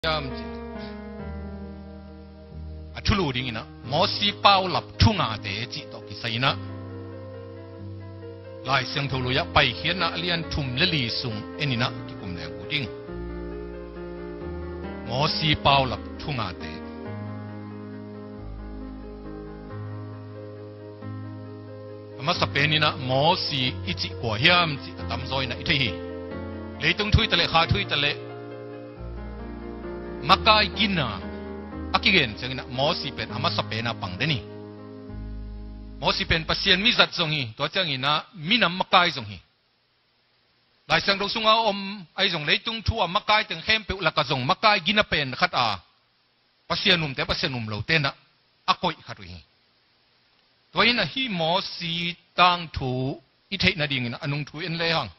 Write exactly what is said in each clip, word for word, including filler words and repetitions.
ยามจิอัชุลูดิ้งนะมอสีเป้าหลับทุ่งอาเดจิตอกิไซนะลายเสียงทูลุยะไปเขียนนะเลียนทุ่มเลลีซุงเอ็นินะกิกุมแรงกูดิ้งมอสีเป้าหลับทุ่งอาเดมาสเปนินะมอสีอิจิกัวเฮียมจิตามซอยนะอิทธิเลยต้องทุยตะเลขาทุยตะเลมักกายกินนะอากิเกนจังนะมอสีเป็นอามาสเปนะปังเดนี่มอสีเป็นปัสเซียนมิจัดทรงฮีตัวจังอินะมินามมักกายทรงฮีหลายสังเราสุงอาอมไอทรงเลยต้องทั่วมักกายถึงเข้มเปลักกะทรงมักกายกินนะเป็นขัดอาปัสเซียนุ่มแต่ปัสเซียนุ่มเราเต้นนะอาคอยขัดวีตัวนี้นะฮีมอสีตังถูอิเทนดิ่งนะอนุงถูเอ็นเลยฮัง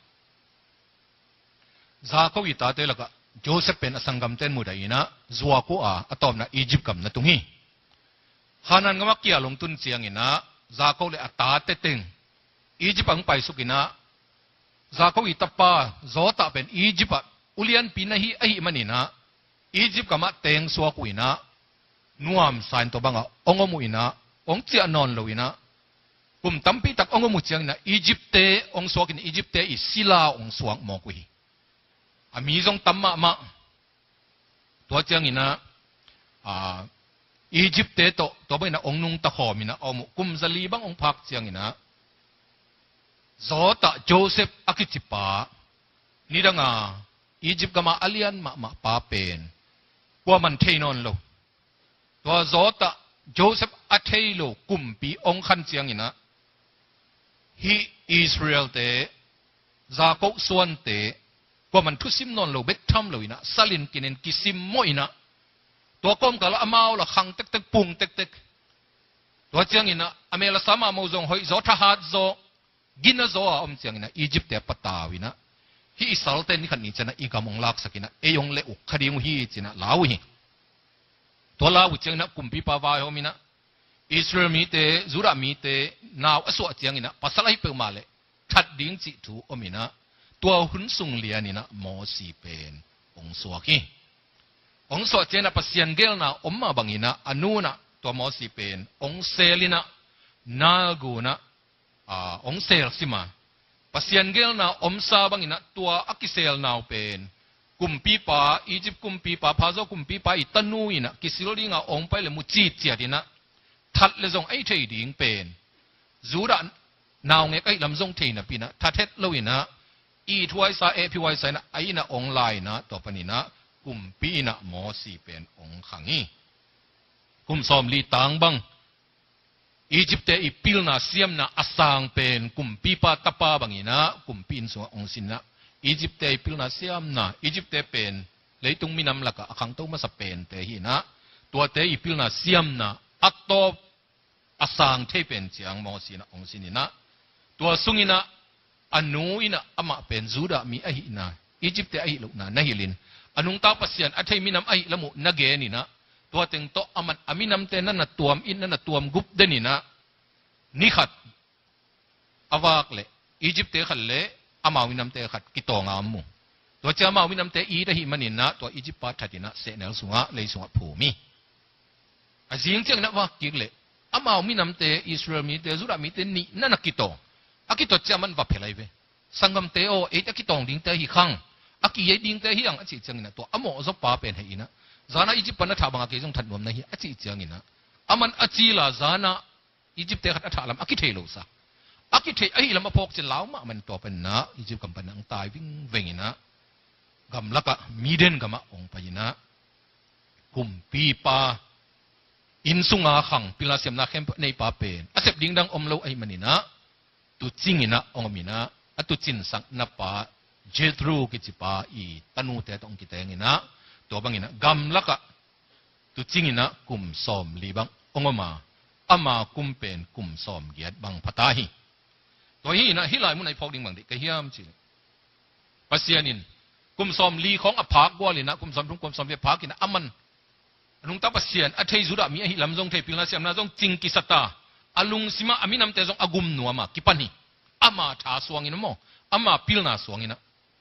ซาโควิตาเตลักะโจเซฟเป็นสังกัมเต้นมุดายนะจัวกูอาอตอมนะอียิปต์กัมนะตรงนี้ฮานันก็มักเกี่ยลงทุนเสียงนะซาโคเลอตาเตติงอียิปต์อังไปสุกินะซาโควิตาป้าโจตาเป็นอียิปต์อุลียนปีนะฮีไอมันนี่นะอียิปต์กัมเตงสัวกุยนะนัวมสายตัวบังอ่ะองค์มุยนะองค์เจียนอนลุยนะกุมตั้มปีตักองค์มุเจียงนะอียิปต์เตองค์สัวกินอียิปต์เตอิศิลาองค์สวงมอกุยอามีจงตั้มมามาตัวเจียงอินะอ่าอียิปต์เตโตตัวเป็นนะองค์นุงตะขอมินะอมุกุมซาลีบังองค์พักเจียงอินะโซตะโจเซฟอากิจิปานี่ดังอ่ะอียิปต์ก็มาอเลียนมามาปาเป็นว่ามันเทนอนโลตัวโซตะโจเซฟอาเทโลกุมปีองค์ขันเจียงอินะฮีอิสราเอลเตซาโกส่วนเตว่ามันทุสิมนอนโลเบ็ดทำเลยนะซาลินกินเองกิซิมมอยนะตัวก้มกับละอมาวละขังเต็กเต็กปุ่งเต็กเต็กตัวเจียงอินะอเมริกาสามาโมจงหอยโจทหารโจกินโจอ่ะอมเจียงอินะอียิปต์เตปตาวินะฮีอิสราเอลเตนี่ขันนี้จะนะอีกามองลักสักินะเอยงเลอุคดีงฮีจีนะลาวฮีตัวลาวเจียงนะกุมปีปาวายโฮมินะอิสราเอลมีเตจุรามีเตนาวอสวเจียงอินะภาษาไทยเปิดมาเลยทัดดิ้งจิตูอมินะตัวหุ่นสุงเลียนี่นะมอสีเป็นองสวกีองสวเจนะปัสยันเกลนะอมมาบังอินะอนุนะตัวมอสีเป็นองเซลินะนากูนะอ่าองเซลสิมาปัสยันเกลนะอมซาบังอินะตัวอักิเซลนาวเป็นกุมปีปาอียิปต์กุมปีปาพาโซกุมปีปาอิตันูอินะกิสิโลดิงาองไปเลยมุจีเจียดินะทัดเลยจงไอเทดิงเป็นจูระนาวเงกไอลำจงเทนะปีนะทัดเทศโลอินะอีทวายซาเอพิวายซานะไอนะองไลน์นะต่อไปนี้นะกุมปีนะมอสีเป็นองขังนี้กุมซอมลีตังบังอียิปต์อีพิลนะเซียมนะอาสังเป็นกุมปีปาตปาบังนี้นะกุมปีนสวงองสินนะอียิปต์อีพิลนะเซียมนะอียิปต์เป็นเลยตุงมินำลักะขังตัวมาสเปนเตหินะตัวเตอีพิลนะเซียมนะอัตโตอาสังเทเป็นเจียงมอสีนะองสินนะตัวสุงินะอนุอินะอามาเป็นจูดามีไอหินะอียิปต์ไอหิลุกนะนะฮิลินอนุงตาปัสยันอัฐิมินำไอหิละมุนะเกนี่นะตัวเต็งโตอามันอามินำเตนั่นนะตัวมอินนั่นนะตัวมกุบเดนี่นะนิขัดอาวากเลอียิปต์ขัดเลอามาวินำเตขัดกิโตงามูตัวเจ้ามาวินำเตอีระหิมันินนะตัวอียิปต์ปัตตินะเสนลสุงะเลยสุงะภูมิอาจิงเจ้านะว่ากิเลอามาวินำเตอิสราเอลมีเตจูดามีเตนี่นั่นนะกิโตอากิโตเจ้ามันว่าเพลายเวสังกัมเตโอเออากิโตงดิ้งเตหิขังอากิยัยดิ้งเตหิยังอาจิจังนะตัวอโมอซบปาเป็นให้นะจานาอียิปต์ปนถาบังอากิจงทัดนวมนะฮิอาจิจังนะอามันอาจิลาจานาอียิปต์เตขัดอัฐาลัมอากิเทโลซาอากิเทไอฮิลัมมาพกเจลาวมามันตัวเป็นนะอียิปต์กัมปนังตายวิ่งเวงนะกัมลักะมีเดนกัมองไปนะกุมปีปาอินสุงอาขังพิลาเซียมนาเข้มในปาเป็นอาเซบดิ้งดังอมโลไอมันนี่นะตุจิงินะองมินะอตุจินสังนับปาเจตรูกิจิปาอีตนูเตตองกิเตงินะตัวบังงินะกัมลักะตุจิงินะกุมสอมลีบังองมาอามากุมเป็นกุมสอมเกียดบังพัตาฮีตัวฮีนะฮิลายมุนไอพอกดิ้งบังดิกะฮิยามจิปัสยานินกุมสอมลีของอภากวลินะกุมสอมทุงกุมสอมเวภากินะอามันนุงตาปัสยานอัฐิจุดามีอหิลำจงเทพิลนาเซียมนาจงจิงกิสตาอาลุงสิมาอามินำเตจงอากุมนัวมากิปันฮีอามาท้าสวงอินะโมอามาพิลนาสวงอินะต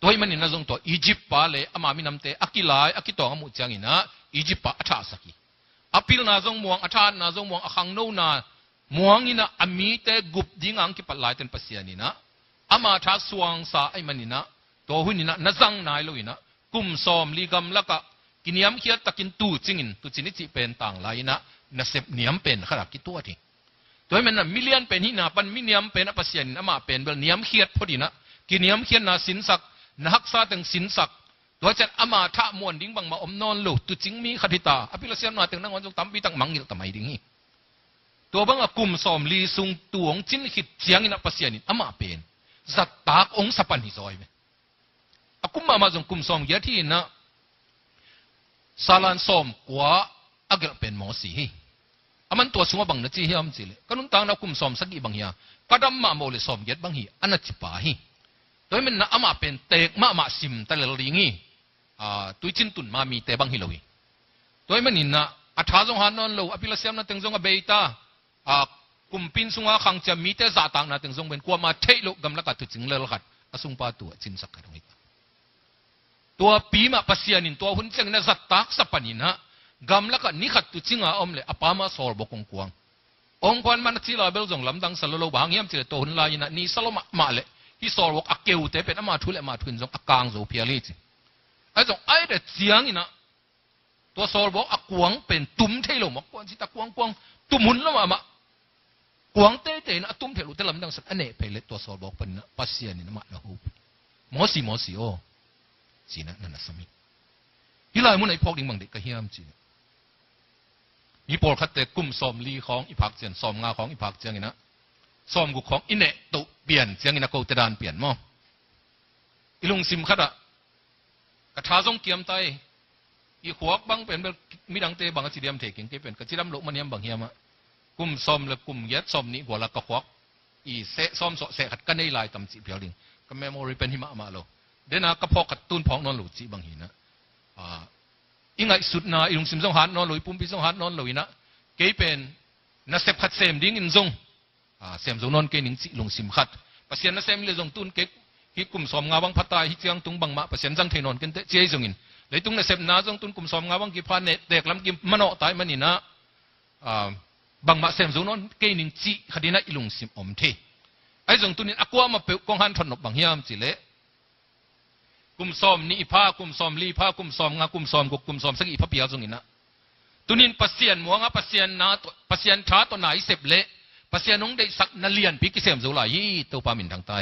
ตัวมันนี่นะจงตัวอียิปต์ปาเลอามามินำเตอากิลายอากิตองอามุจังอินะอียิปต์ปาอัฐาสักีอพิลนาจงมวงอัฐานาจงมวงอคังโนนามวงอินะอามีเตกุบดิงังกิปัลลายเต็นปัสยานินะอามาทักสวงสาไอมันนี่นะตัวหุ่นนี่นะนัจังนายลุยนะกุมซอมลีกัมละกะกินยามเขียดตะกินตูจิงินตูจินิจิเป็นต่างหลายนะนับเนียมเป็นขนาดกี่ตัวทีตัวมันนะมิเลียนเป็นหินาปันมิเนียมเป็นอปัสยานิอามาเป็นเบลเนียมเขียดพอดีนะกินยามเขียดนาสินสักนักซาตึงสินสักตัวจัดอามาทะมวนดิ้งบังมาอมนอนลูตุจิงมีขดิตาอภิรเสียนมาตึงนั่งวันจงตั้มปีตั้งมังยิลตั้มไอดิ้งฮีตัวบังอากุมซอมลีซุงตวงจินขิดเจียงอินะปัสยานิอามาเป็นจัดตากองสัปันหิซอยไหมอากุมมามาจงกุมซอมยะที่นะซาลานซอมกว่าอักเป็นหมอสีอามันตัวสงบังนะจีเฮียมจีเลยก็นุ่งตางนักกุมซอมสักอีบางอย่างก็ดำมาโมเลซอมยัดบางฮีอันนั้นจิปาฮีโดยมันนะอามาเป็นเตกมามาซิมแต่ละลิงีอ่าตุยจินตุนมามีเตบางฮีเลยโดยมันนี่นะอัฐาจงหานนโลอภิลเซียมนะตึงจงกับเบตาอ่ากุมปินสุงอาขังจะมีเตจ่าต่างนะตึงจงเป็นกว่ามาเทโลกำลังกัดตุจิงเลลกัดอสุงปาตัวจินสักกันไว้ตัวปีมาปัสยานินตัวหุ่นเจงนะจัดตักสัปนินะกำลังกัดนิขัดตุจิงอาอมเลยอปามาสอร์บกงกวงองค์กรมันจีลาเบลจงลำดังสโลโลบางยามจีเลตัวหุ่นลายนะนี่สโลมามาเลยที่สอร์บกอักเกวเตเป็นอามาทุเลมาทุนจงอักกางโซเพียลิจิไอ้จงไอ้เด็ดเสียงนี่นะตัวสอร์บกอักกวงเป็นตุ้มเทโลมกวนจิตะกวงกวงตุ้มหุ่นละมามากวงเตเตนะตุ้มเทโลเตลำดังสักอันเนเปเลตัวสอร์บกเป็นปัสยานินะมาละหูมอสีมอสีโอจีนะนั่นนะสมิฮิลายมุนไอพอกดิ่งบังเด็กกระเฮียมจีนมีโปรคัตเตกุมซอมลีของอิพักเจียนซอมงาของอิพักเจียงนะซอมกุของอินเนตุเปลี่ยนเจียงนะกูเตดานเปลี่ยนมั้งอิลุงซิมขัดอะกระทาจงเกียมไตอีขวกบังเป็นมีดังเตบังจีเดียมเทกิงเกเป็นกระจิดำลุมันยังบังเฮียมะกุมซอมและกุมยัดซอมนี้หัวละกระขวกอีเสะซอมเสะขัดกันในลายตำจีเพียวดิงก็เมมโมรีเป็นหิมะมาโลเดน่ากระพอกกระตุ้นพองนอนหลุดจีบางหินะอ่าอิงไงสุดนาอิลุงซิมซงหันนอนหลุยปุ่มพิซงหันนอนหลุยนะเกยเป็นนัเซบขัดเซมดิ้งอินซงอ่าเซมซงนอนเกยนิงจีลุงซิมขัดปัสยานนัเซมเลยซงตุนเกยฮิกุมสอมงาวังพัตตาฮิเจียงตุงบังมะปัสยานจังเทนอนกันเตเจยซงอินเลยตุงนัเซบนาซงตุนกุมสอมงาวังกิพานเนเด็กลำกิมมโนตายมันนี่นะอ่าบังมะเซมซงนอนเกยนิงจีขดีนะอิลุงซิมอมเทไอ้ซงตุนินอักวามาเปกองหันถนนบังเฮียมจีเลกุมซอมนี่ผ้ากุมซอมลีผ้ากุมซอมงากุมซอมกุกุมซอมสักอีพระเปียจงอินะตุนินปัสยานมัวงาปัสยานนาปัสยานท้าตัวไหนเสพเละปัสยานนงได้สักนเลียนพิกิเสมจุลายี่ตัวปามินทางใต้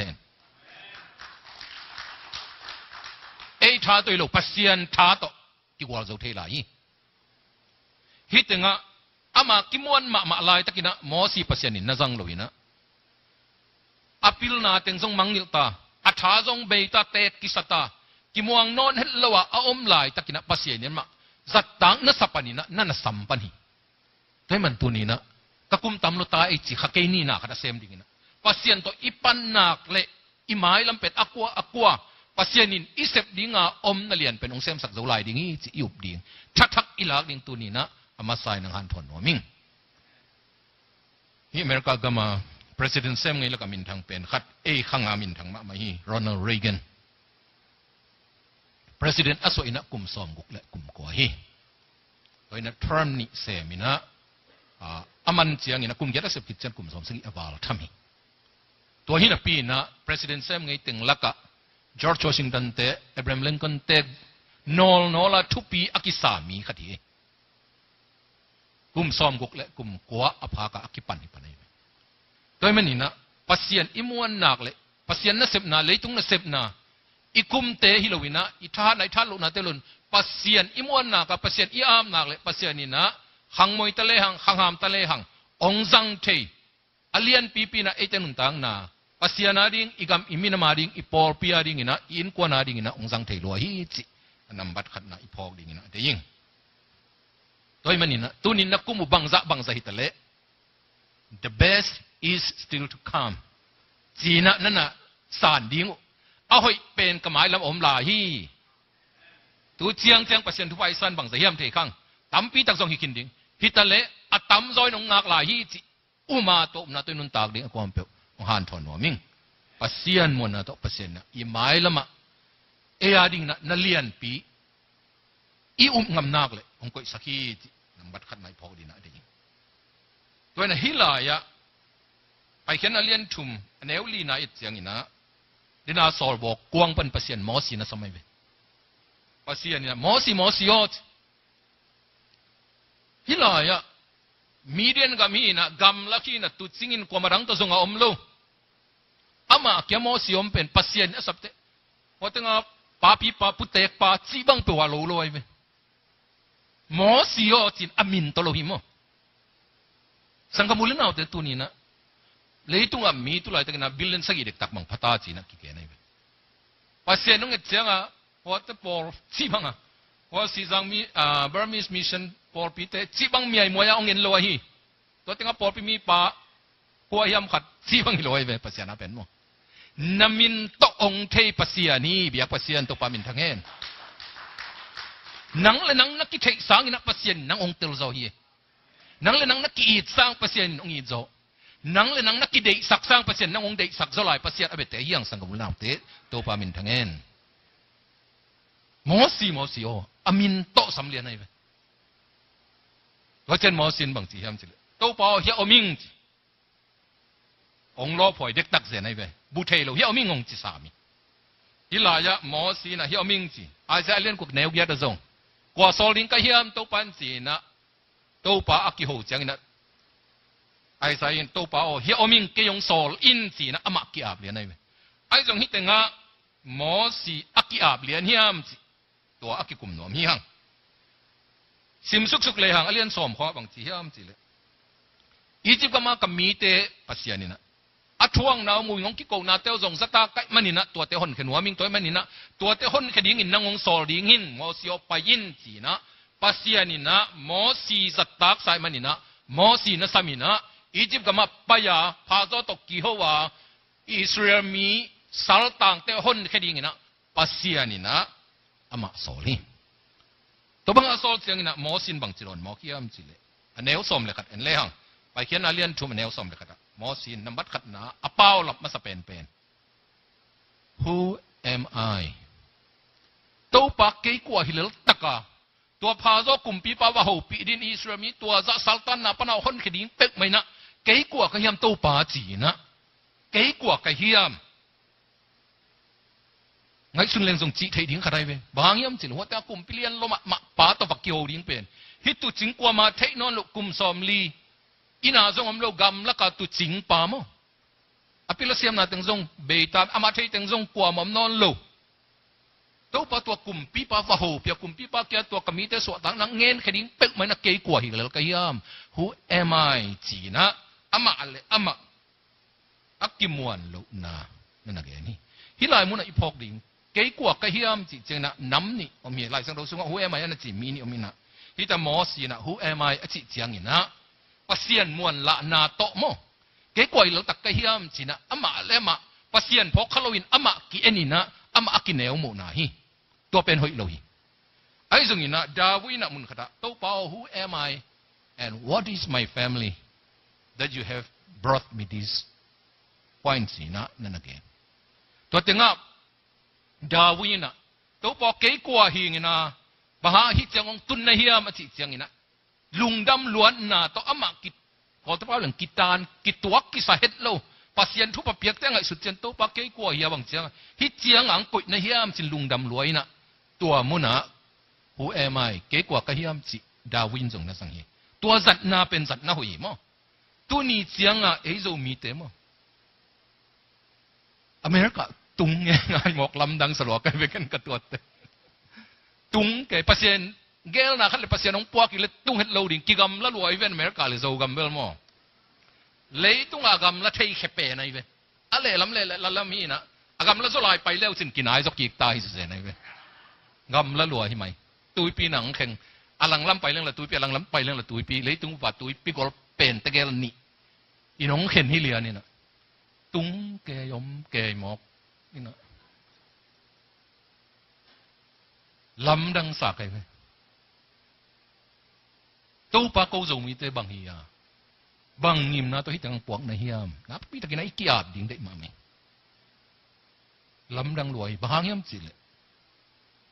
เอท้าตัวโลปัสยานท้าตัวกิวาลจุเทลายี่ฮิตงะอามากิมวนมามาลายตะกินะมอสีปัสยานินนะจังโลวินะอภิลนาเต็งจงมังนิลตาอัฐาจงเบตาเตกิสตากิมวงนอนเฮลวะอาอมลายตะกินะปัสยานินมาจัดตังนัสปานินะนั่นสัมปันหิแต่มันตัวนี้นะกะกุมตำลุตาไอจิขะเกนี่นะขัดเซมดิ่งนะปัสยานตัวอีปันนักเละอีไม้ลำเป็ดอักวะอักวะปัสยานินอีเสพดิ่งอ่ะอมนั่นเลียนเป็นองค์เซมสักจุลายดิ่งอีจิยุบดิ่งทักทักอีลักดิ่งตัวนี้นะอามาใส่นังหันทนหัวมิงที่อเมริกาก็มาPresident Sam ไงแล้วก็มินทางเป็นขัดเอขังอามินทางมาไม่ฮีโรนัลด์เรแกน President อสวยนะกลุ่มซอมกุกและกลุ่มกัวฮีโดยนะทรัมป์นี่เสมินะอามันเจียงนี่นะกลุ่มยัดเสพติดเช่นกลุ่มซอมซึ่งอวาลทำฮีตัวฮีนะปีนะ President Sam ไงตึงลักกะ George Washington เตะ Abraham Lincoln เตะนอลนอลทุกปีอักิสามีขัดฮีกลุ่มซอมกุกและกลุ่มกัวอภากะอักิปันฮิปันโดยมันนี่นะปัสยานอิมวนนักเลยปัสยานนัเสพนาเลยตุงนัเสพนาอิคุมเตฮิโลวินะอิท่าในท่าลุนาเตลุนปัสยานอิมวนนักกับปัสยานอิอามนักเลยปัสยานนี่นะหังมวยตะเลหังหังหามตะเลหังองจังเทอเลียนปีปีนะเอเจนุนตังนะปัสยานาดิ่งอิกามอิมินามาดิ่งอิปอลปียดิ่งนะอินกวนาดิ่งนะองจังเทลัวฮิจินับบัดขัดนะอิพอกดิ่งนะเดียงโดยมันนี่นะตุนินนักกุมบังซะบังซะฮิตะเล the best is still to come จีน่ะนั่นน่ะสารดิ้งเอาให้เป็นกระหมายลำอมลาฮีตัวเจียงเจียงปัสยันทุไฟสันบังเสียมเทขังตั้มปีตักซองฮิกินดิ้งฮิตาเลอัตตั้มซอยนงนักลาฮีจีอุมาโตมนาตัวนุนตากดิ้งความเปรี้ยวหันถอนหัวมิงปัสยันมวลนะโตปัสยันนะอีหมายละมะเอียดิ่งนะนั่นเลียนปีอีอุ้มงำนักเลยองค์ก็สักทีนังบัดขัดไม่พอดีนะเดี๋ยวตัวนั้นฮิลายะไปเขียนนั่นเลียนชุมอันเอวลีน่าอิจฉางี้นะดินาสอลบอกกวางเป็นภาษาหมอสีนะสมัยเว้ภาษาเนี่ยหมอสีหมอสีอดฮิลายะมีเดียนกามีนะกำลักที่นะตุจิงินกวามารังตัวทรงอมโลอามาเกี่ยหมอสีอมเป็นภาษาเนี่ยสับเตว่าแต่งาปาปีปาพุเตกปาจีบังเปว่าโลโลไอ้เว้หมอสีอจินอามินตโลหิมสังคมุลนาเอาแต่ตัวนี้นะเลยตุงอามีตัวไรแต่กันนะบิลเลนสักอีเด็กตักมังพัตตาจีนะกี่แก่ไอ้เว้ภาษาหนุ่งเอ็ดเจ้าอ่ะว่าแต่ปอร์จีบังอ่ะว่าสีสังมีอ่าบาร์มิสมิชชั่นปอร์ปีเตจีบังมีไอ้มวยอ่ะองเงินโลหิตัวแต่งาปอร์ปีมีปากัวยามขัดจีบังโลไอ้เว้ภาษาหน้าเป็นมั้งนามินตองเทภาษานี้เบียภาษาตัวปามินทั้งเงินนังเลยนังนักกิจสร้างนักภาษานังองเตลโซฮีนังเลยนังนักกิจสร้างภาษาองอีโซนังเลยนังนักกิจสักสร้างภาษานังองเดสักโซลายภาษาอเบเตยยังสังกมุลนาเตตัวปามินทั้งเงินหมอสีหมอสีโออามินโตสำเร็จไงเว้ยว่าเช่นหมอสินบางทีทำสิเลยตัวปอเฮียอมิงองล้อพอยเด็กตักเสียไงเว้ยบุเทโลเฮียอมิงองจิสามีฮิลายะหมอสีนะเฮียอมิงจีอาจจะเลี้ยงกุกแนวเบียดซงกว่าโซลิงก็เฮียมตัวปันจีนะตัวปาอักิโฮจังนะไอ้สายตัวปาโอเฮียอมิงเกยงโซลอินจีนะอามากิอาบเลี้ยงไงเว้ยไอ้จงฮิตงะหมอสีอักิอาบเลี้ยงเฮียมจีตัวอักิกุมหนวมเฮียงสิมสุกสุกเลยหังเลี้ยงสมข้อบางทีเฮียมจีเลยอีจิปต์ก็มากับมีเตปัสยานี่นะอัทวงนามุยงกิโกนาเตลซงสตาไกมันนี่นะตัวเตหอนขนัวมิงตัวมันนี่นะตัวเตหอนขดิ้งอินนางงโซดิ้งหินมอสิโอไปยินจีนะปัสยานี่นะมอสีสตากไซมันนี่นะมอสีนะสามีนะอียิปต์ก็มาปยาพาโซตกิโฮวาอิสราเอลมีสัลตังเตหอนขดิ้งอินะปัสยานี่นะอามาโซลีตัวบังอาโซลเสียงนี่นะมอสินบังจิโรนมอขี้ยามจิเลอันเนวสมเลยครับอันเลี้ยงไปเขียนอาเลียนชุมอันเนวสมเลยครับมอสินนำบัตรขัดนาอเป้าหลับมาสเปนเป็น Who am I ตัวปากเกี่ยกว่าฮิเลตตะกาตัวพาโซกุมปีปาวะโฮปีดินอิสราเอลมีตัวจะสัลตันนะปนเอาคนขดิ้งเป็กไหมนะเกี่ยกว่าขยามตัวปาจีนะเกี่ยกว่าขยามไงสุนเลนส่งจีไทยดิ้งขนาดไหนบางยามจิ๋วว่าแต่กุมพิเลียนลมมาป่าตัวปักเกี่ยวดิ้งเป็นฮิตุจิงกว่ามาเทนอนลุกุมสอมลีอินาซงอมโลกำลักตุจิงปามอภิลเซียมนาตึงซงเบตาอามาเทตึงซงกว่ามัมนอนโลตัวปะตัวกุมปีปะฟะโฮเปียกุมปีปะเกียตัวกมีเตสวตังนังเงินขดิ้งเป็กเหมือนนักเกี่ยกว่าหิเลลกยาม Who am I จีนะอามาอะไรอามาอักกิมวนโลนานั่นนักเกี่ยนี่ฮิลายมุนอีพอกดิ้งเกี่ยกว่าขยามจีเจนะน้ำนี่อมีหลายสังเราซึ่งว่า Who am I นั่นจีมีนี่อมีนะฮิตามอสีนะ Who am I อจีเจียงนี่นะปัสยานมวนละนาโตโมเกี่ยกว่าเราตักขยามจีนะอามาเลมาปัสยานพกขลวินอามากีเอนี่นะอามากินเนวโมนาฮีตัวเป็นหอยโลหิไอ้ตรงนี้นะดาวินะมุนขดาตัวเปล่า Who am I and what is my family that you have brought me this point สินะนั่นเองตัวเต็งอ่ะดาวินะตัวเปล่าเกี่ยกว่าหิงนะบาฮาฮิจังองตุนนะเฮียมาจิจังนี่นะลุงดำล้วนนะตัวอามากิขอตัวเปล่าเรื่องกิตานกิตัวกิสาเหตุโลปัสยันทุบเปียกแต่งไอ้สุดเจนโตปากเกี่ยกว่าเฮียบางเจียงฮิเจียงอังกุยในเฮียมจิลุงดำรวยนะตัวมุนะ Who am I เกี่ยกว่ากับเฮียมจิดาวินจงนะสังเฮตัวสัตว์นาเป็นสัตว์นาหุยมั้งตัวนี้เจียงอ่ะเอโซมีเต็มอเมริกาตุงไงงานหมอกลำดังสลวกันไปกันกระตัวเตตุงแกปัสยันเกลนะขันเลยปัสยันองปวกิเลตุงเฮดโลดิ้งกิกำละรวยเวนอเมริกาเลยโซกัมเบลมั้งเลยตุงอากำละเทยแคเปนไอเวอะไรลำเล่ละละมีนะอากำละสลายไปแล้วสินกินไอสักกีกตายสิเสนไอเวกำละรวยใช่ไหมตุยปีหนังแข่งอลังล้ำไปเรื่องละตุยปีอลังล้ำไปเรื่องละตุยปีเลยตุงว่าตุยปีก็เป็นตะเกลนี่อีน้องเข็นฮิเลียนี่นะตุงแกยมแกหมอกนี่นะล้ำดังสากไอเวตู้ปากโกจงมีแต่บางเฮียบางนิมนะตัวที่ตั้งปวกในเฮียมนะพี่ตะกี้นะอีกอาบดิ่งได้มาไหมลำดังรวยบางเฮียมจิเลย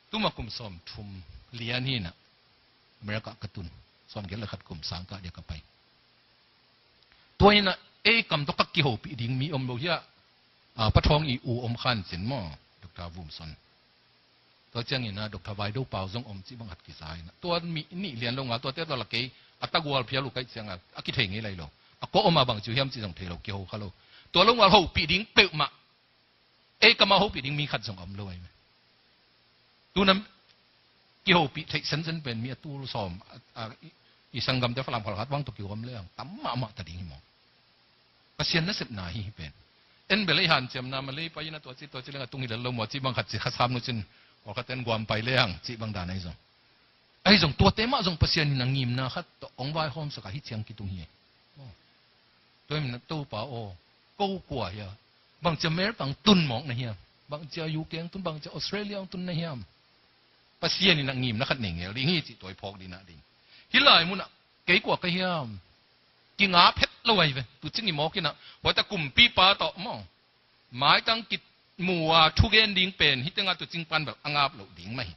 ตุ้มกุมสอมทุมเลียนี่นะอเมริกากระตุนสอมเกลขัดกุมสังกัดเดียกไปตัวนี้นะเอ้กำตกกิโหปีดิ่งมีอมโลหิตปะทองอีอูอมขันสินหม้อดรวูมสันตัวเจ้านี่นะดรไวโดเปาจงอมจีบังหัดกิสายนะตัวมีนี่เรียนลงมาตัวเต้ตัวละเกยอัตตะกัวเพียลูกไก่เสียงอ่ะอักขิเทงนี่ไรหรออักก็อมมาบังจิวเฮียมจีจงเทโลเกี่ยวเขาโลตัวลงมาโหปีดิ่งเปิดมาเอ้กำมาโหปีดิ่งมีขัดจงอมเลยไหมตัวนั้นกิโหปีเทสันสันเป็นมีตู้สอมอีสังกัมเจ้าฝรั่งพลัดว่างตัวกิโหอมเรื่องตั้มมามาตัดดิ่งหมอภาษาเนี่ยสิบนาทีเป็นเอ็นเบลย์หันเจมนามาเลยไปยันตัวจีตัวจีเรื่องตุ้งหินลมหัวจีบังขัดจีข้าซ้ำนู่นจินว่าขัดเต็นกวามไปเรื่องจีบังดานไอ้จงไอ้จงตัวเต็มอ่ะจงภาษานี่นางงิมนะขัดตัวองค์ไว้ห้อมสกัดฮิตเชียงกิตุ้งเหี้ยตัวมันตู้ป่าโอ้กู้กว่าเหี้ยบางจะเมรบางตุนหมอกนะเหี้ยบางจะยูเกงตุนบางจะออสเตรเลียตุนนะเหี้ยภาษานี่นางงิมนะขัดหนึ่งเหี้ยลิงฮีจีตัวพอกดีนะดิฮิลายมุนอ่ะเก๋กว่าก็เหี้ยกินอาเพชรลอยไปตุจินี่มอกินอ่ะว่าแต่กลุ่มปีปาต่อมอหมายตั้งกิจหมู่ว่าทุกเย็นดิ่งเป็นฮิตงาตัวจริงปันแบบอ่างอาบเหล่าดิ่งไม่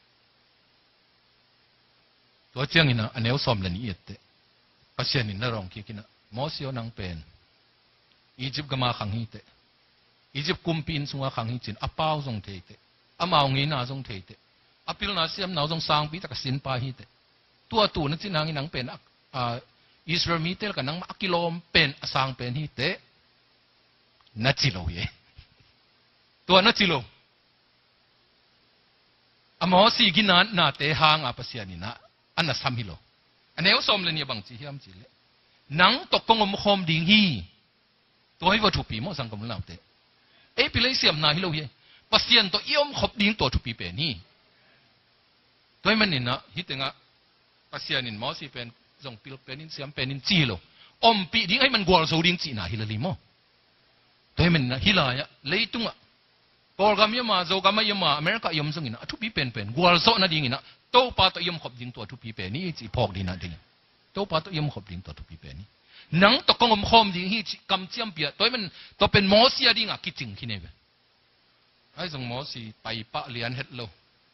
ตัวเจ้านี่นะอันนี้สอมเลยนี่เอตภาษานี่น่ารองคิดกินอ่ะมอสิโอนังเป็นอียิปต์ก็มาขังฮิตอียิปต์กลุ่มปีนสุงาขังฮิจินอาเป้าทรงเทตอามาองงี้น่าทรงเทตอาพิลนาเซียมน่าทรงสร้างปีตะกสินปาฮิตตัวตัวนั่นจินางนังเป็นอ่าอิสราเอลมีเตลกันนังมากิโลมเป็นสร้างเป็นฮิตนัดจิโลเยตัวนัดจิโลอมอสีกินานนาเตหางอาภาษานี่นะอันนั้นซ้ำฮิโลอันนี้เขาสมเลยเนี่ยบางทีฮิมจิเลนังตกกงอมคอมดิ่งฮีตัวให้วัตถุปีมอสังกัมเราเตเอพิเลเซียมนาฮิโลเยภาษาตัวเอี่ยมขบดิ่งตัวถุปีเป็นนี่ตัวมันนี่นะฮิตงะภาษานี่มอสีเป็นจงพิลเป็นนินเสียมเป็นนินจีโลอมปีดิ่งให้มันกวาลโซดิ่งจีน่าฮิลลิโมตัวมันนะฮิลายะเลยตุงะกอลกามยมาโจกามยมาอเมริกายมซงอินะทุปีเป็นเป็นกวาลโซนะดิ่งอินะโตปาตัวยมขบดิ่งตัวทุปีเป็นนี่จีพอกดีนะดิ่งโตปาตัวยมขบดิ่งตัวทุปีเป็นนี่นังตกกงอมคอมดิ่งฮีกำเจียมเปียตัวมันตัวเป็นมอสีดิ่งอะคิดจริงที่เนี่ยไอ้จงมอสีไปปะเลียนเฮ็ดโล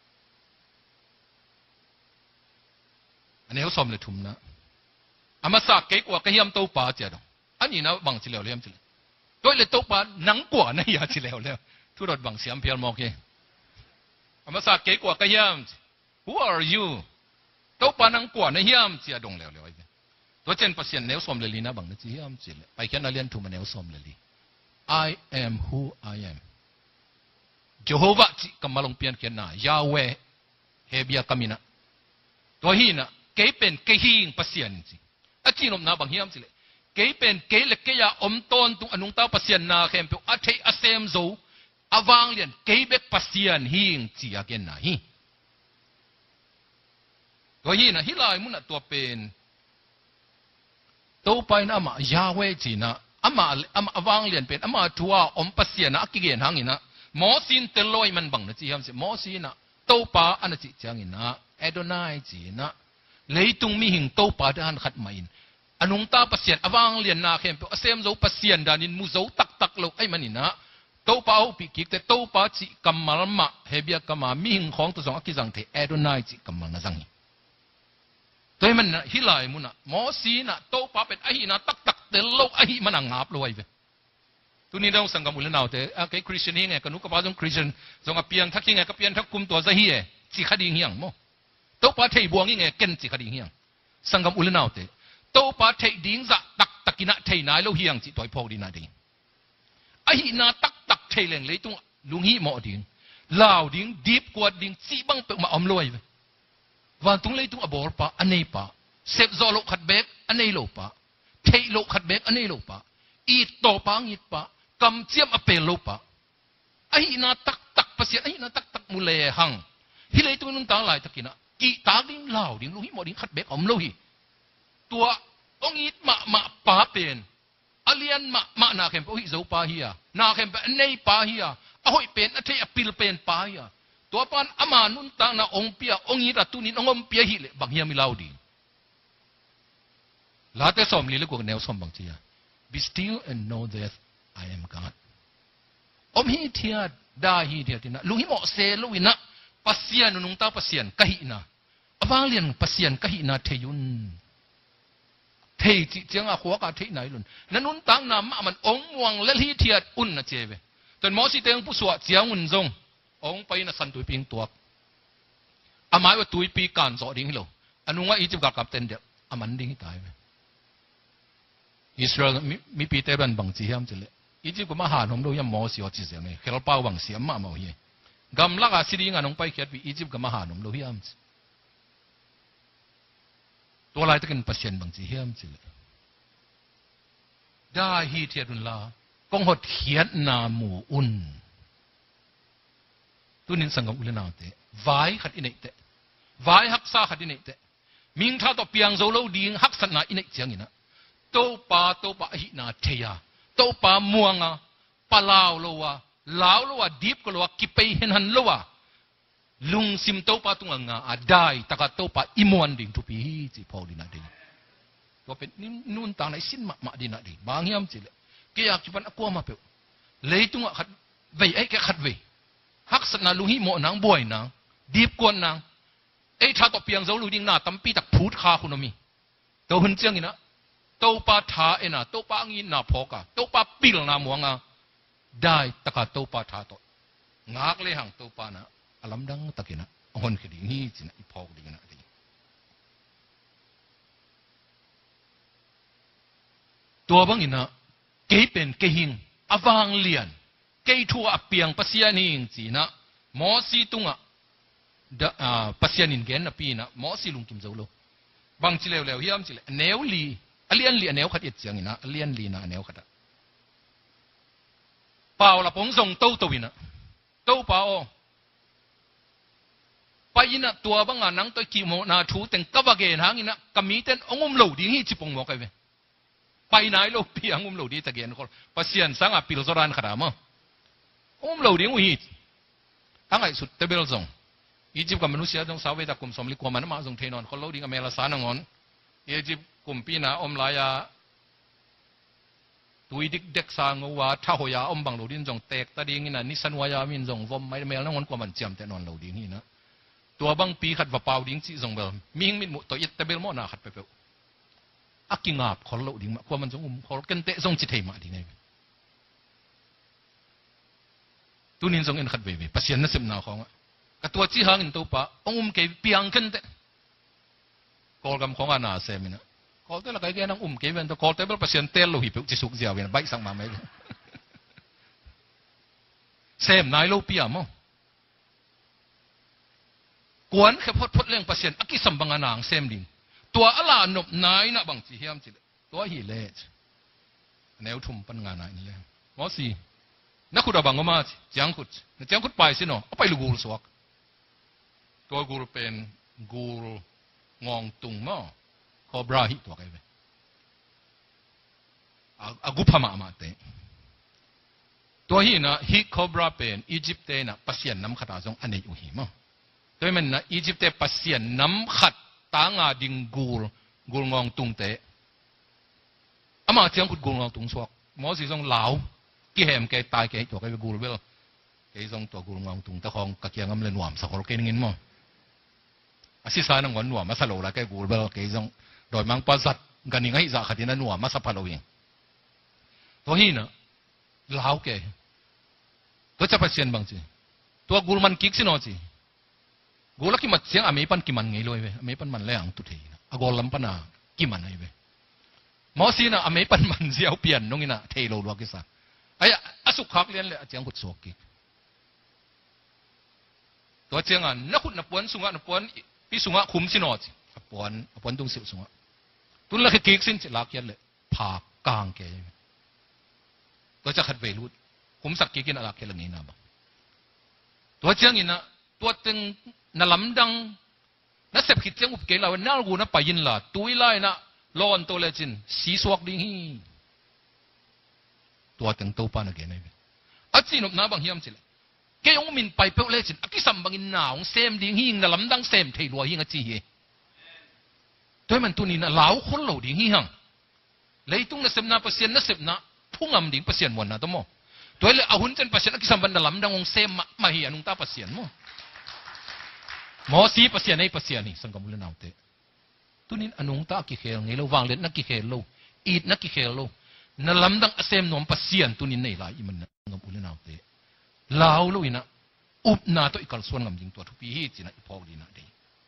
อันนี้เขาสมเลยทุ่มนะอามาสักเก๋กว่าก็เฮียมโตปาเจ้าดองอันนี้นะบางสิเลวเลี้ยมสิเลวตัวเลยโตปาหนังกว่านะอย่าสิเลวแล้วทุรดบางเสียมเพียรมอกเองอามาสักเก๋กว่าก็เฮียม Who are you โตปาหนังกว่านะเฮียมเจ้าดองแล้วแล้วไอ้ตัวเจนปัสเซียนเนวสมเลลีนะบางนะจีเฮียมสิเลไปแค่นั้นเรียนทุ่มเนวสมเลลี I am who I am Jehovah จิกำมาลงเปลี่ยนเขียนนะ Yahweh เฮเบียกามินะตัวฮีนะเก๋เป็นเกหิงปัสเซียนสิอาจีนอมนาบางเฮียมสิเลเก๋เป็นเก๋เล็กเกียอมต้นตุงอนุงตาปัสเซียนนาเข้มเปอาเทอาเซมโซอวางเลียนเก๋เบกปัสเซียนหิงจีอาเกนนาฮีตัวฮีนะฮิลายมุนตัวเป็นตัวไปนะมายาเวจีนะอามาอามาอวางเลียนเป็นอามาทัวอมปัสเซียนนะอักเกนหางินะหมอสินเตลอยมันบังนะจีฮัมสิหมอสินะตัวปาอันจิจางินะเอโดนายจีนะเลยตุงมีหิงโตปาดานขัดไม่อนุงตาปัสเซียนอวางเลียนนาเข้มเปอเซมโซปัสเซียนดานินมูโซตักตักโลกไอ้มันนี่นะโตปาเอาปีกิกแต่โตปาจิกัมมัลมะเฮเบียกัมมามีหิงของตัวสองอักกิจังเทเอโดนายจิกัมมัลนะจังนี่ตัวมันนะฮิลายมุนะมอสีนะโตปาเป็นไอ้นะตักตักเตลโลกไอ้มันงับเลยเว้ยตัวนี้เราสังกัดมุลนาวเตอไอ้คริสเตียนนี่ไงกันุกบาจงคริสเตียนจงอเปียงทักยังไงกับเปียงทักกุมตัวซะเฮียจิคดีเฮียงโมโตปาเทยบวงยังไงเก่นจิคดีเฮียงสังกัดมุลนาวเตโตปาเทยดิ้งจะตักตักกินะเทยนายโลเฮียงจิตัวพอกดีนาดิ้งไอ้นาตักตักเทยแหลงเลยตรงลุงฮีหมอดิ้งลาวดิ้งดีบกว่าดิ้งจีบังเปิดมาอมลอยวันตรงเลยตรงอบอลปะอันนี้ปะเซฟโซโลขัดเบกอันนี้โลปะเทยโลขัดเบกอันนี้โลปะอีโตปะงีปะกำเจียมอเปโลปะไอ้นาตักตักภาษาไอ้นาตักตักมุเลหังฮิเลยตรงนั้นต่างหลายตะกินะกีตาดิ้งลาวดิ้งลุงฮีหมอดิ้งขัดเบกอมลอยตัวองค์มามาป้าเป็นอเลียนมามานาเข้มโอ้ยโจป้าเฮียนาเข้มเป็นในป้าเฮียโอ้ยเป็นอเทอปิลเป็นป้าเฮียตัวปานอามานุนตางนาองเปียองค์นี้รัตุนินองค์เปียฮิเลบางเฮียมิลาวดีลาเตสอมลีเลกว่าแนวสอมบางทีอะ be still and know that I am God อมฮีเทียดาฮีเทียตินะลุงฮิโมเซลุวินะ pasien nung ta pasien kahina awalian pasien kahina theyun thei chi chiang a khwa ka thei nai lun nanun tang na ma man ong muang le hi thiat un na cheve ton mo si teng pu suwa chiang un zong ong pai na san tui ping tuak amai wa tui pi kan zo ding lo anunga Egypt ka kapten de aman ding tai ve Israel mi mi pi te ban bang chi hiam chile Egypt ko ma han hom lo yam mo si o chi se nge khel pau bang siam ma mo hi gam la ga si ding anong pai khiat bi Egypt ka ma han hom lo hiamตัวลายตะกันปัสเซียนบางทีเฮียมจิเลได้ฮีเทียดุนลากงหดเขียนนาหมู่อุ่นตุนินสังกัดอุลนาเตวายขัดอินเนตวายฮักซาขัดอินเนตมิงท่าต่อเปียงโซโลดิงฮักษณะอินเนตเจียงอินะโตปาโตปาหินาเทียโตปามัวงาปลาวโลวาลาวโลวาดีบกโลวากิเปย์เห็นหันโลวาลุงซิมโตปาตุงงาอาได้ตะกะโตปาอิมวนดิ่งทุปีจีพอดีนะดิ่งตัวเป็นนู่นต่างในสินมามาดีนะดิ่งบางยามจิเลเกี่ยกิบันอกัวมาเปล่าเลยตุงขัดเวไอ้แกขัดเวฮักษณะลุงฮิโมนางบ่อยนางดีบกวนนางไอ้ท่าต่อเปียงเจ้าลุงดิ่งหน้าตั้มปีตักพูดคาคุณมีตัวหุ่นเจียงนี่นะโตปาทาเอ็นะโตปางี้นาพอกะโตปาปิลนามัวงาได้ตะกะโตปาทาโตงากเลยหังโตปานะอลัมดังตะกินะหอนคดีนี้จินะอีพอกดีนะดีตัวบางอินะเกยเป็นเกหิงอวางเลียนเกยทัวอเปียงปัสยานิงจีนะหมอสีตุงะปัสยานินเกนนะปีนะหมอสีลุงกิมเจ้าโลบางจิเลวเลวเฮียมจิเลเนวลีอเลียนลีเนวขัดเอียดเสียงอินะอเลียนลีนะเนวขัดเปล่าละปงส่งโตตัววินะโตเปล่าไปยินะตัวบางงานนังตัวกี่โมนาทูแต่งกับว่าเกณฑ์หางอินะกมีเต้นองมเหลาดีนี่จิปงบอกไอ้เว้ไปไหนโลกพี่องมเหลาดีตะเกียนคนปัสเซียนสังอาปิลสรานขนาดมั้งองมเหลาดีงูหิดทั้งไอ้สุดเตเบลซงอียิปต์กับมนุษย์ต้องสาวเวตากุมสมลิกวามันมาส่งเทนอนคนเหลาดีกับเมลาสานงอนอียิปต์กุมปีน่ะอมลายาตุยดิกเด็กสางว่าท่าหอยาอมบังเหลาดีจงแตกตะดีนี่นะนิสันวายามินจงวมไม่เมลนั่งงอนกว่ามันเจียมแต่นอนเหลาดีนี่นะตัวบางปีขัดว่าเปล่าดิ้งจีจงเบลมิงมิดมุตัวอิตเตเบลมอนาขัดไปเปล่าอักกิงาบขอเหลาดิ้งมากว่ามันจงอุ้มขอกันเตะจงจิตเหมาดีไงตัวนี้จงเอ็นขัดเว่ยปัสยันนั่นสิบนาของอ่ะกับตัวจีหางอินตัวปะอุ้มเก็บเปียงกันเตะกอลกำของอาณาเซมินะกอลเตละไก่แกนั่งอุ้มเก็บเป็นตัวกอลเตเบลปัสยันเตลโลหิบจิสุกเจียวเป็นใบสังมาไม่รู้เซมนายโลปีอะมั้งกวนแค่พดพดเรื่องเปอร์เซ็นต์อักกิสัมบังนางเซมดิงตัวอลาหนบนายนะบางทีเฮียมจิเลตัวฮีเลจแนวทุ่มปัญญาหนายนี่เลยมอสีนักขุดบังก็มาจังขุดจังขุดไปสิเนาะเอาไปลูกูลสวกตัวกูลเป็นกูลงองตุงมั้งคอบราฮิตัวไงไปอากุพมามาเตตัวฮีนะฮิคอบราเป็นอียิปต์เตนะปัสยันน้ำขตาจงอันนี้อยู่หิมั้งโดยมันนะอียิปต์เตปัสเซียนน้ำขัดตางาดิงกูลกูลงองตุงเตะอามาเจียงขุดกูลงองตุงสวกหมอสีทรงเหลากี่แหมแกตายแกตัวแกไปกูลเวลแกทรงตัวกูลงองตุงตะคองกะเกียงกำเล่นหวามสักคนแกนึงเงินมั้งอาศิสานังวันหวามมาสโลละแกกูลเวลแกทรงโดยมังปัสสัตกันยังไงจะขัดที่นั่นหวามมาสับพะโลเองตัวนี้นะเหลาแกตัวจะปัสเซียนบางทีตัวกูลมันกิกสิโนจีกูลักกิมัดเสียงอเมริกันกิมันไงเลยเว้ยอเมริกันมันแรงตุทีนะอากอลัมปนากิมันไงเว้ยมอสีนะอเมริกันมันเสียวเปลี่ยนน้องนี่นะเทโลลวกิสาไอ้อสุขักเลี้ยนเลยเจียงขุดโศกิตัวเจียงอ่ะนักขุดนับปวนสุงะนับปวนพี่สุงะคุมสินอจีปวนปวนตุงสิวสุงะตุนละกิกสินจิลักยันเลยผากกลางแกตัวจะขัดเวรุดคุมสักกิกินอะไรแกละงี้นะบ้างตัวเจียงนี่นะตัวตึงนั่นลำดังนั่นเสพขิดเจ้าอุปเกล้าวันน่ากูนั่นไปยินละตุยไล่นะร้อนตัวเลจินสีสวกดิ้งฮีตัวตึงตัวปานอะไรนี่อัจฉริยะน้าบางเฮียมสิเลยแกยงมินไปเปล่าเลจินอักษัมบังอินหนาวเซมดิ้งฮีนั่นลำดังเซมเทลัวฮีงอัจฉริยะตัวมันตัวนี้นะเหลาคนเหลาดิ้งฮีหังเลยตุ้งนั่นเสพนาเปอร์เซ็นต์นั่นเสพนาพุ่งอ่ำดิ้งเปอร์เซ็นต์วันนะตัวโมตัวเลยเอาหุ่นเจนเปอร์เซ็นต์อักษัมบันนั่นลำดังองเซมมาเฮียนุ่งตาเปอร์เซ็นต์โมหมอสีปัสเซียนไอ้ปัสเซียนนี่สังกัมเลนเอาเตตุนินอนุงตากิเคลไงเราวางเล็ดนักกิเคลโลอีดนักกิเคลโลนั่นลำดังเซมนอมปัสเซียนตุนินในหลายมันสังกัมเลนเอาเตลาวโลอินะอุบนาตัวอีกลส่วนงำยิงตัวทุกปีฮีจีนะอีพอดีนะเด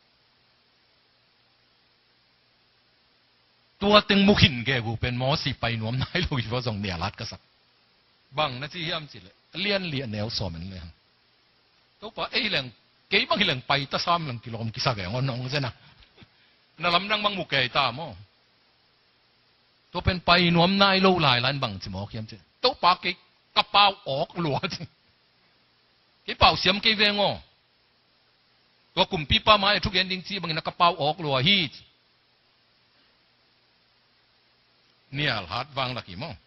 ตัวตึงมุขินแกกูเป็นหมอสีไปนวมนายโลอีพอส่งเนี่ยรัดกษัตริย์บังนะที่ย่ำจิเลยเลียนเลียนแนวสอมันเลยตัวป่าไอ้แหล่งเกี่ยบางแหล่งไปตั้งสามหลังกิโลมกิสาแกงอนองเส้นนะนั่นลำนั่งบังมุกแกตามอตัวเป็นไปนวมนายโลหลายล้านบังจิหมอเขียมจิตัวป่าเกี่ยกระเป๋าออกหลวจิเกี่ยเป่าเสียมเกี่ยเวงอตัวกลุ่มปีป้าไม้ทุกอย่างจริงจีบางนักกระเป๋าออกหลวฮีเนี่ยหัดวางหลักกี่มอ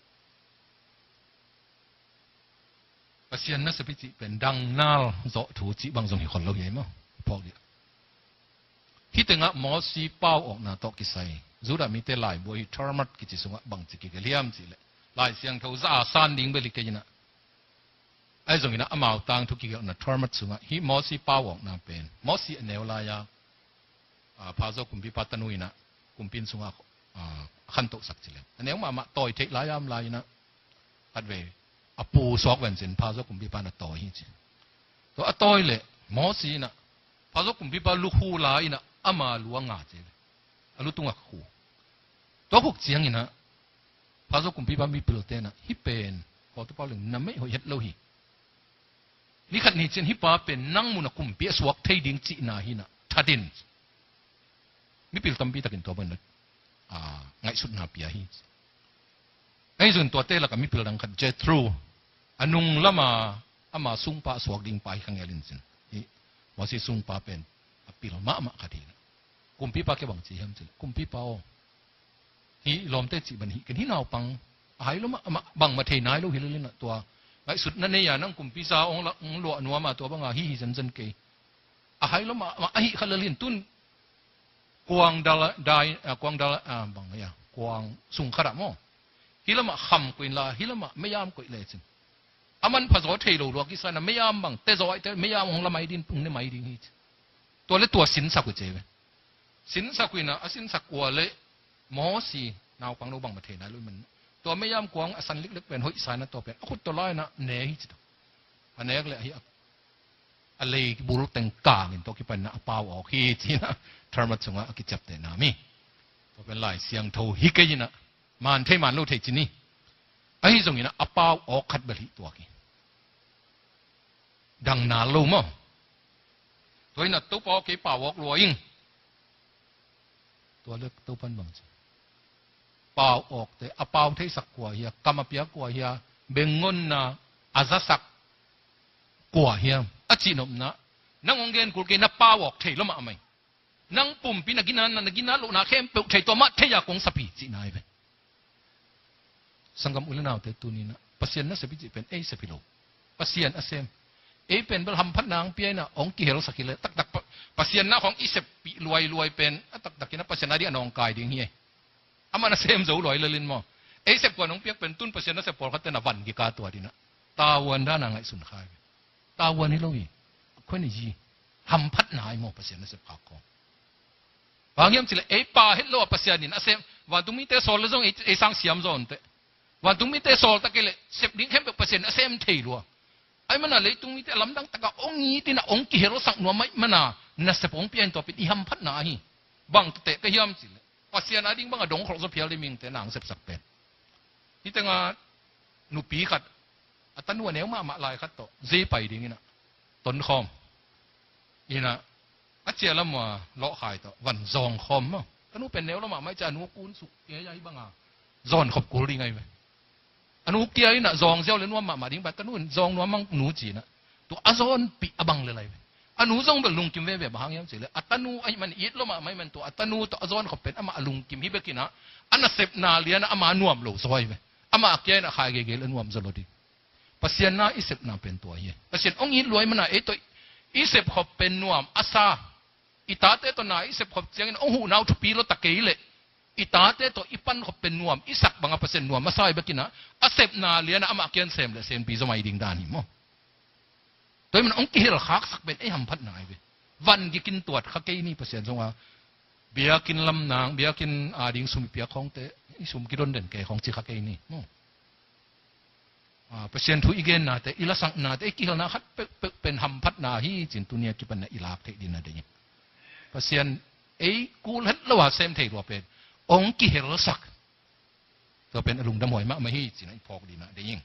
ปัสเซียนนัสพิจิเป็นดังนาลโจถูจิบางส่วนที่คนเราเห็นมั้งพอดีที่ตึงอ่ะหมอสีเป้าออกนาโตกิไซจูดามีเตลายบวยทอร์มัดกิจิสงะบางจิกิเกลียมจิเลยลายเสียงเขาจะอาสานดิ่งไปลิกยินะไอ้ส่วนนี้นะอามาตังทุกิเกนะทอร์มัดสงะฮีหมอสีเป้าออกนาเป็นหมอสีเนวลายาพาโซกุมพิปัตนุยนะกุมพินสงะขันโตสักจิเลยอันนี้มามาต่อยเทลายามลายนะอัดเวอปูสอกเวนเซนพาโซกุมพิปานะต่อหิจิตัวอต่อยเลยหมอสีนะพาโซกุมพิปาลูกหูลายนะอามาลวงงาเจเลยอลุตุงะคูตัวพวกเจียงนี่นะพาโซกุมพิปามีเปลือกเตนะฮิเป็นขอตัวเปล่าหนึ่งนั่นไม่หัวเห็ดโลหินี่ขัดนี่เจนฮิปาเป็นนั่งมุนักกุมเปียสวกเทดิงจีนาหินะทัดินมีเปลือกตั้มปีตะกินตัวมันเลยอ่าไงสุดนาเปียหิไอ้ส่วนตัวเตะละก็มีเปลือกดังขัดเจทรูอนุงละมาอามาซุงปะสวกดิ่งไปข้างเอลินสินนี่ว่าสิซุงปะเป็นปีละมะมะคดีนะกุมพีปะแกบังจีฮัมจิกุมพีปะอ๋อฮีลอมเตจิบันฮีกันฮีนาวปังหายละมะบังมาเทนายลูกฮิลลินนะตัวไอ้สุดนั่นเนี่ยนั่งกุมพีซาองละองหลวนัวมาตัวบังอาฮีฮิซันซันเกยหายละมะมาฮีขลลินตุนกวางดาลได้กวางดาลอ่าบังเนี่ยกวางสุงขระมอฮิละมะคำกุยลาฮิละมะไม่ยามกุยเลยจินอามันผสมเทโลรัวกิสานะไม่ยามบังเตจอยแต่ไม่ยามของละไม่ดินปุ่งเนี่ยไม่ดินฮิตตัวเล็กตัวสินสักกุเจเวสินสักกุยนะสินสักกัวเละหมอสีนาวปังโนบังมาเทนะลุยมันตัวไม่ยามกวางอสันเล็กๆเป็นหอยสายนะตัวเป็นขุดตัวลอยนะเนยฮิตอันนี้ก็เลยฮิอะไรบุรุษแต่งกาเงินตัวกี่เป็นนะเปล่าออกฮิตนะทาร์มัดสงะกิจับแต่นามีตัวเป็นลายเสียงโทฮิกยินะมันเทมันโลเทจินี่ไอ้ตรงนี้นะอเปล่าออกขัดบริตัวกี่ดังนาลูมั้งตัวนี้นะตัวปอกี่เปล่าออกรวยยิงตัวเล็กตัวพันบังจีเปล่าออกแต่อเปล่าเทสักกว่าเฮียกรรมเปียกว่าเฮียเบงเงินนะอาซาสักกว่าเฮียอจินมนะนั่งองเงินกูเกนับเปล่าออกเทละมาไหมนั่งปุ่มปีนักกินนั้นนักกินนั้นลูกนาเข้มเปิดเทตัวมาเทียกงสปีจีนายไปสังกัมอุลนาวเตตุนีนะปัสเซียนนัสปิจิเป็นเอสปิโลปัสเซียนอเซมเอเป็นบรรมพัฒนางเปียนะองกิเฮโรสักิเลตักตักปัสเซียนนะของอิเซปิรวยรวยเป็นตักตักกินปัสเซียนนะที่อนองกายดิ่งเฮียอามันอเซมจะรวยเลยลินมอเอเซปกว่าน้องเปียกเป็นตุนปัสเซียนนัสปอร์คัตเตนะวันกิกาตัวดีนะตาวันด้านางไอสุนขายตาวันนี่เราอีคนนี้ยีหำพัฒนายมอปัสเซียนนัสปากองบางอย่างสิเลยเอป้าเฮโลปัสเซียนนี่อเซมวันตุมิเตโซลซงเอสังเสียมซอนเตวันตุมิเตโซลตะเกลเซปดิ้งเข้มเปอร์เซ็นต์เซมเทลัวไอ้มันอะไรตุมิเตลำดังตะกะองงี้ที่น่ะองกิเฮโรสักนัวไม่มันน่ะนัสปองเปียนตัวเป็นอิฮัมพัดนาฮีบังเตะก็ยามสิเลยปัสเซียนอะดิ้งบังอะดงครองสเปียลได้มิงเตนางเซปสักเป็นนี่แต่งาหนุปีขัดอัตนัวเนียวมามาลายขัดโตเจไปดิ้งนี่นะต้นคอมนี่นะอาเจียละมาเลาะขายต่อวันซองคอมมั้งตนุเป็นแนวละมาไม่จะนูกูนสุกเกียใหญ่บ้างอ่ะซอนขบกูดีไงไหมอนุเกียนี่นะซองเจ้าเลยนัวมามาดิ้งบัดตนุนซองนัวมั่งหนูจีนะตัวอาซอนปีอบังเลยไรอนุซองเป็นลุงกิมเว่แบบบางอย่างสิเลยอัตนูไอ้มันอีดละมาไม่มันตัวอัตนูตัวอาซอนขบเป็นอามาลุงกิมฮิเบกินะอันนั้นเสพนาเลียนะอามาหนวมโหลซอยไหมอามาเกียนะขายเกเกลหนวมสลดีปัสเซียนน่าอิเสพนาเป็นตัวเฮียปัสเซียนองค์นี้รวยมันน่ะไอ้ตัวอิเสพขบเป็นนวมอาซาอิตาเตตัวไหนอิเสพขบเจียงโอ้โหนาวทุปีรถตะเกียเลยอิตาเตตัวอิปันขบเป็นนวมอิสักบางเปอร์เซ็นต์นวมมาใส่เบกินะอาเสพนาเลียนะอามาเกียนเซมเลยเซนปีสมัยดิ่งดานี่มั้งโดยมันองค์กิเฮลคักสักเป็นไอ้หำพัดนายไปวันกิกินตรวจข้าเกนี่เปอร์เซ็นต์สงว่าเบียกินลำนางเบียกินอาดิงสุมเปียของเตะสุมกิโดนเด่นแก่ของจิข้าเกนี่เปอร์เซ็นต์ทุอีเกนนาแต่อิลสังนาแต่กิลนาคัดเป็นหำพัดนาฮีจินตุเนียจุบันอิลาเทดินาเดียเปอร์เซ็นต์ไอ้กูเห็นแล้วว่าเซมเทตัวเป็นองค์กิเฮรสักตัวเป็นอารมณ์ดำหอยมะไม่ฮีจินไอ้พอกดีนะเดียง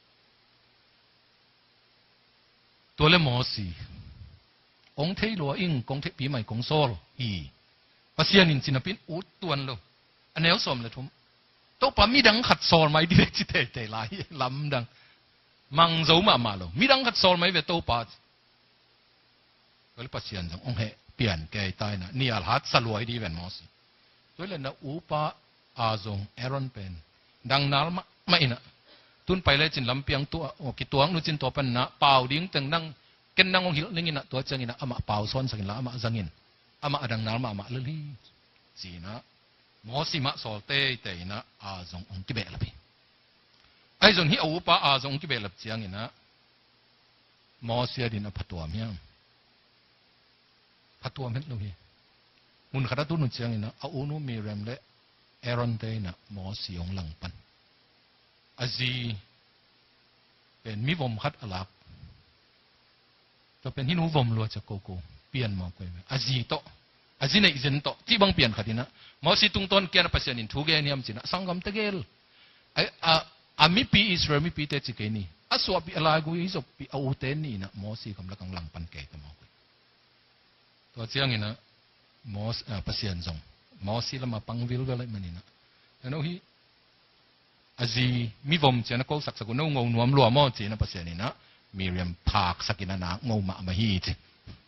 ตัวเล่มอสีองเทลัวอิงกงเทปีใหม่กงโซลอีภาษาอินสินะเป็นอุดตัวนโลอันนี้เอาสมเลยทุ่มโตปามีดังขัดโซลไม่ดีเลยจิตใจไหลลำดังมังโจมามาโลมีดังขัดโซลไม่เวโตปาก็เลยภาษาอินจังองเฮเปลี่ยนแก่ตายนะนี่อัลฮัดสลวยดีเป็นมอสีตัวเล่นนะอุปาอาจงเอรอนเป็นดังนั้นไม่นะตุนไปเลยจินลำเพียงตัวโอ้กิตัวนู้จินตัวเป็นนะเป่าดิ้งตึงนั่งเกินนั่งองหิลนี่นะตัวจังนะอามาเป่าซ้อนสักละอามาจังอินอามาดังนั้นมาอามาเลลี่สีนะมอสิมาสอเตยเตยนะอาจงองกิเบลบีไอ้จงที่อุปาอาจงองกิเบลบจังอินะมอเสียดินอภัตัวเมียภัตัวเม็ดลูกมุนขดาตุนุจังอินะอาอุนุมีเรมเลเอรอนเตยนะมอสิองหลังปันอาจีเป็นมิวมขัดอลักจะเป็นที่นูวมลัวจะโกโก้เปลี่ยนมากกว่าอาจีโตอาจีในอินโตที่บางเปลี่ยนขัดนะมอสิตุงต้นเกียนปัสยานินทุกเกนี่ยมจินะสังกัมตะเกลไออาอามิปีอิสราเอลมิปีเตจิเกนี่อาสวบิอะไรกูอิสบิอาอุเตนี่นะมอสิกำลังกำลังปันเกตมากกว่าตัวเชียงนี่นะมอสปัสยานจงมอสิละมาปังวิลเวลมันนี่นะแล้วนู้ฮีอาจีมีวมเจนะก็สักสักคนงงนวมรัวมอจีนะภาษานี่นะมีเรียมพากสักินานะงงมามาฮีจี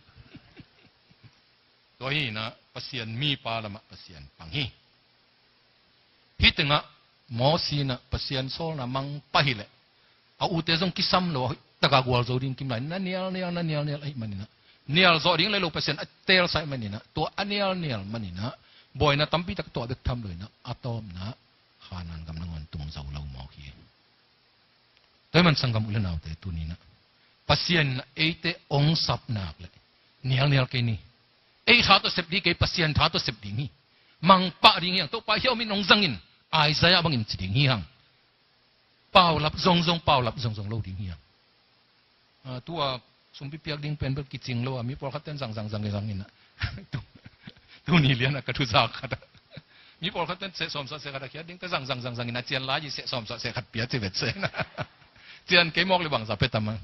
ตัวนี้นะภาษามีปาละมาภาษาปังฮีฮิตงะมอสีนะภาษาโซนะมังปะฮิเลเอาอุเตซงกิซัมโลตะกากวลโซดิงกิมไหนนั่นเนียลเนียลนั่นเนียลเนียลไอ้มันนี่นะเนียลโซดิงเลยโลภาษาเตลไซมันนี่นะตัวอันเนียลเนียลมันนี่นะบ่อยนะตั้มปีตะตัวเด็กทำเลยนะอะตอมนะขานันกำลังวันตุงเจ้าเราหมอกฮีแต่มันสังกัมอุลนาวแต่ตัวนี้นะภาษาเอเตองสับนักเลยเนียลเนียลแค่นี้เอท้าตัวเสพดีแค่ภาษาท้าตัวเสพดีนี่มังปะดิ่งยังตัวไปเฮียวมินองจังอินไอ้ใจบังอินจิดิ่งฮียังเป่าหลับซงซงเป่าหลับซงซงโลดิ่งฮียังตัวสมบิเปียกดิ่งเป็นเบิกกิจริงโลมีพอขัดเต้นสั่งสั่งสั่งสั่งอินนะตัวนี้เลี้ยงนะกระทุซักขัดมีพอขัดเต้นเสสอมสอเสขัดเขียนดิ่งแต่สั่งสั่งสั่งสั่งอินนะเจียนล้าจีเสสอมสอเสขัดเปียจีเวทเสนะเจียนเกมอกเลยบังสับเป็ดตามัน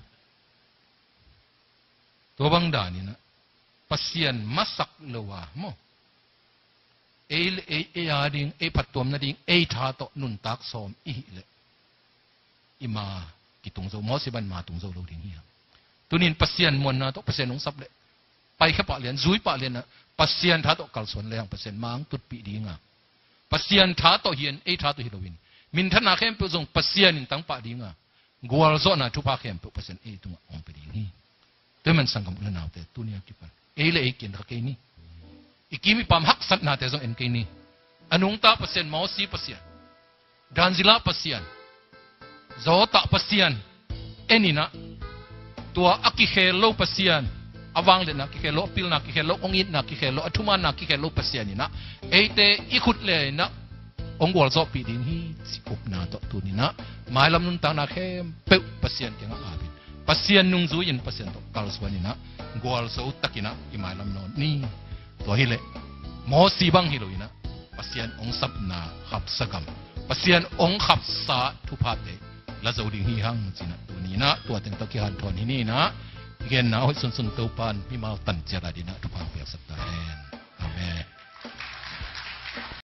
ตัวบังดานี่นะภาษามาสักโลวะโมเอลเอเออาดิงเอพัดตัวมันดิ่งเอท้าโตนุนตักสอมอีเลอิมากิตุงโซมอสิบันมาตุงโซโลดิ่งเฮียตัวนี้ภาษามวลนะโตภาษาหนงซับเลยไปแค่ปะเลียนซุยปะเลียนนะภาษาท้าโตกัลส่วนเลยภาษามังตุดปีดิ่งอ่ะภาษาท้าโตเฮียนเอท้าโตฮิโลวินมินทนาเข้มเปิดส่งภาษาหนึ่งตั้งปะดิ่งอ่ะกัวลโซนะทุพาเข้มเปิดภาษาเอตุงองไปดิ่งนี่แต่มันสังกัมอุลนาวแต่ตัวนี้กี่ปันเอเลเอกินรักเอนี่อีกิมีปามฮักสัตนาแต่ส่งเอ็นเกนี่อนุงตาภาษามอสีภาษาดานซิลาภาษาโซตาภาษาเอ็นี่นะตัวอักกิเคโลภาษาอวังเลยนะกิเคโลพิลนะกิเคโลองอินนะกิเคโลอัตุมานะกิเคโลภาษานี่นะเอเตอีขุดเลยนะองค์วอลโซปีดินฮีสิกุบนาตัวตัวนี้นะหมายลำนุนตางนาเข้มเปิดภาษาเกี่ยงอาบินภาษานุ่งซุยินภาษาตัวกาลสวานี่นะกัวลโซตักินะอิหมายลำนนนี่ตัวฮิเลมอสีบังฮิโลอินะภาษาองสับนาขับสกัมภาษาองขับสาทุพาเตละโซดิงฮีฮังจินะตัวนี้นะตัวเต็งตะกี้ฮันทอนที่นี่นะเกณฑ์นะให้สุนสุนเตาปานพี่มาตันเจราดินะทุพาเปียกสัก